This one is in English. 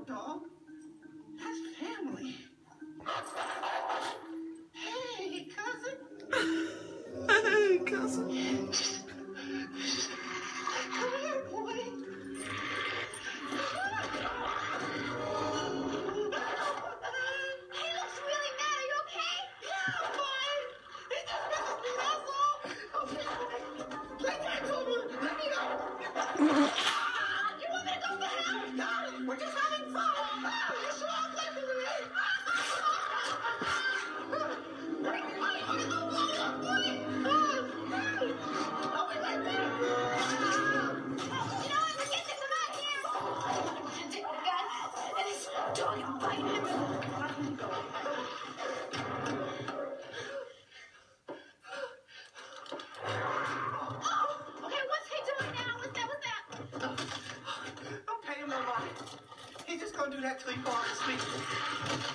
dog. That's family. Hey, cousin. Hey, cousin. Come here, boy. He looks really mad. Are you okay? Yeah, I'm fine. He just misses me, that's all. Okay, boy. Play tags over. Let me go. You want me to go for help? Darling, we're just having fun. You sure are playing with me. Don't pay him no mind. He's just gonna do that till he falls asleep.